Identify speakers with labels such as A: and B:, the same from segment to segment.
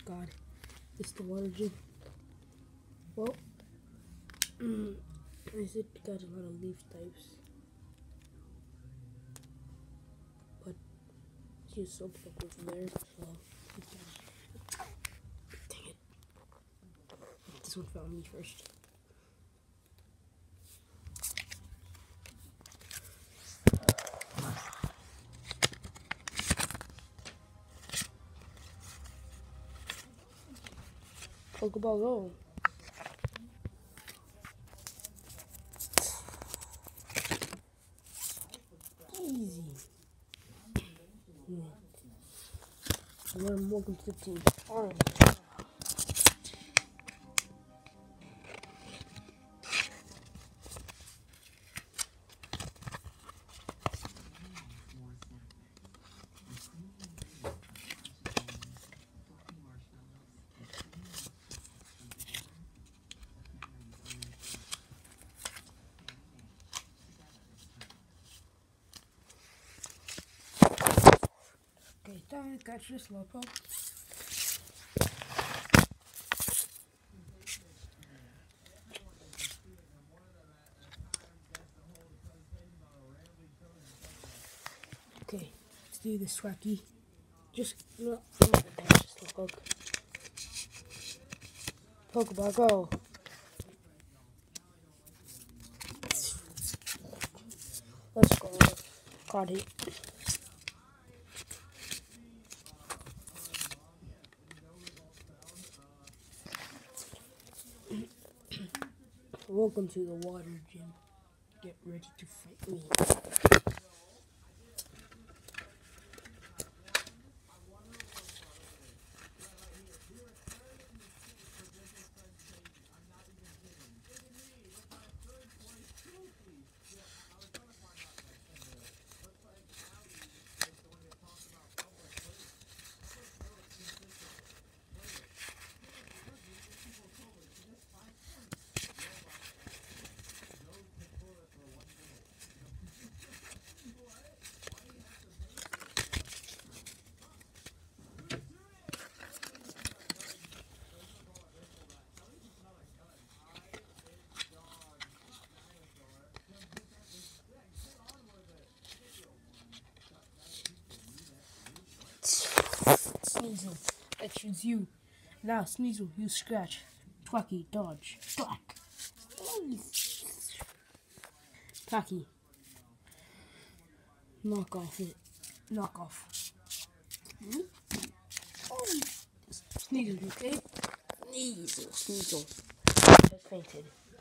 A: God, it's the water gym. Well, I said got a lot of leaf types, but she's so stuck over there, so dang it. This one found me first. Pokeball go. Easy. Yeah. Welcome to the team. Alright. Okay, time to catch this Slowpoke. Okay, let's do this Swacky. Just no, that's just Slowpoke. Pokeball go. Let's go. Caught it. Welcome to the water gym. Get ready to fight me. Sneasel, I choose you. Now, Sneasel, you scratch. Twacky, dodge. Twack. Tacky. Knock off it. Knock off. Sneasel, okay? Sneasel, Sneasel. Has fainted.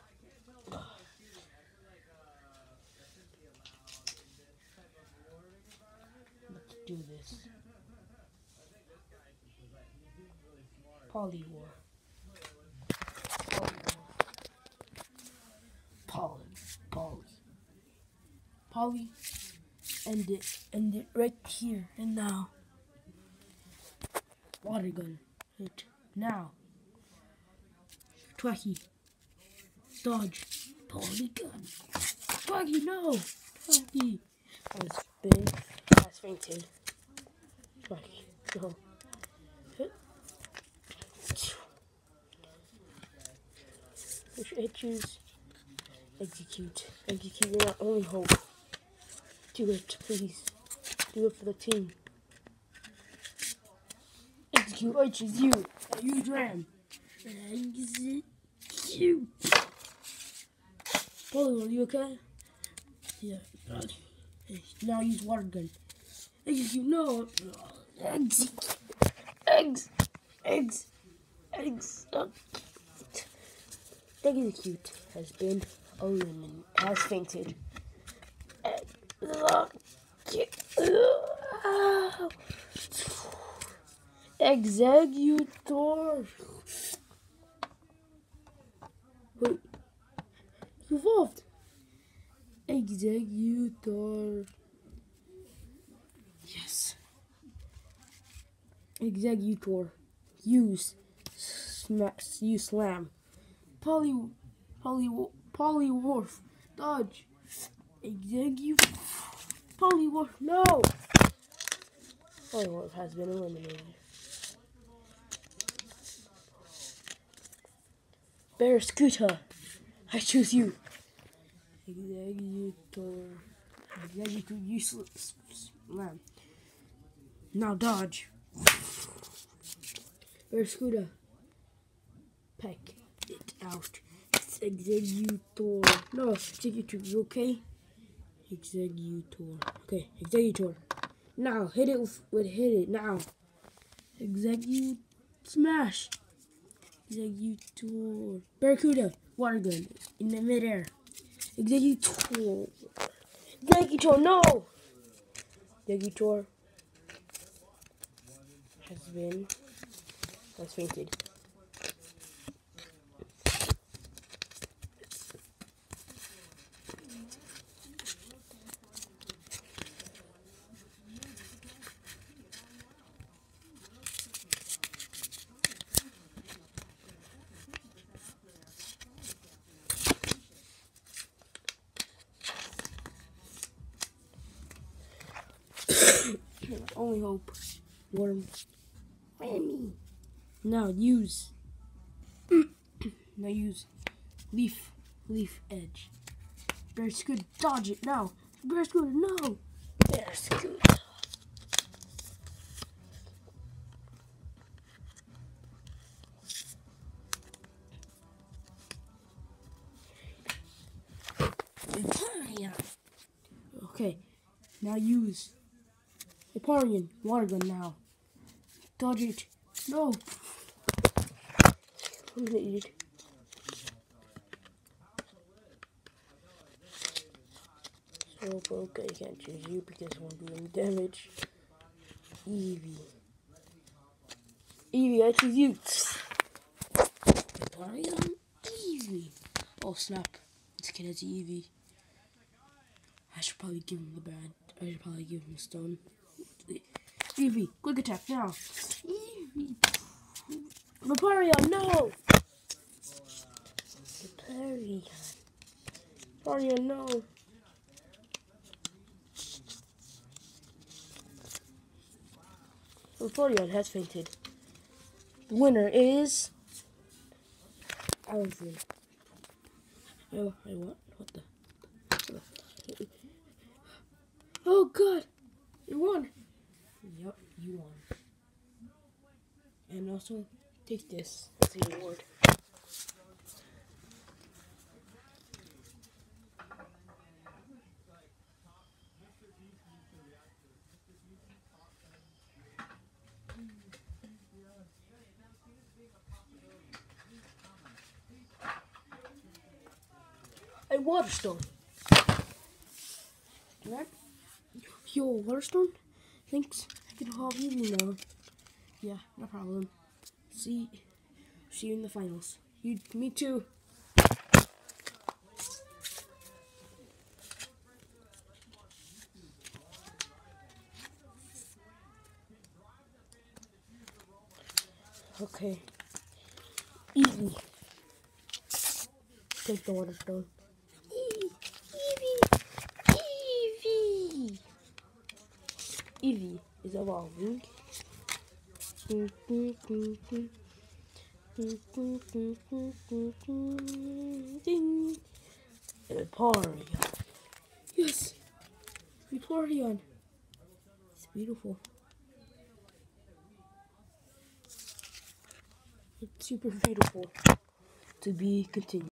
A: Let's do this. Poliwar. Poly. End it right here and now. Water gun. Hit now. Twacky. Dodge. Polygon. Twacky, no! Twacky. Has been has fainted. Twacky, go. Hit. Which I choose? Execute. Execute your only hope. Do it, please. Do it for the team. Execute, I choose you. You ram. Execute. Polly, are you okay? Yeah. Hey, now use water gun. Execute, no. Execute. Eggs. Execute has been eliminated. Has fainted. Executor. Wait. You evolved. Executor. Yes. Executor. Use slam. Poliwhirl. Dodge. Execute. Poliwhirl. No. Poliwhirl has been eliminated. Barraskewda, I choose you. Exeggutor. Exeggutor, useless man. Now dodge. Barraskewda. Peck it out. It's Exeggutor. No, Exeggutor, you okay? Exeggutor. Okay, Exeggutor. Now, hit it hit it, now. Exeggute, smash. Exeggutor. Barraskewda, water gun, in the midair. Exeggutor. Exeggutor, no! Exeggutor has fainted. Only hope. Worm. Whammy. Now use. Now use. Leaf edge. Barraskewda, dodge it now. Barraskewda, no. Barraskewda. Okay. Now use. Vaporeon, water gun now. Dodge it. No. I'm gonna eat it. So broke, I can't choose you because I won't do any damage. Eevee, I choose you. Vaporeon, Eevee. Oh snap! This kid has Eevee. I should probably give him the bad. I should probably give him a stone. Eevee, quick attack now. Eevee. Vaporeon, no! Vaporeon, no! Vaporeon has fainted. The winner is Allison. Oh, what the? Oh god! You won! Yup, you won. And also, take this as the award. A Waterstone. Right? Yo, Waterstone? Thanks. I can have you now. Yeah, no problem. See you in the finals. Me too. Okay. Eevee. Take the Waterstone. Eevee is evolving. Vaporeon. Yes! Vaporeon. It's beautiful. It's super beautiful. To be continued.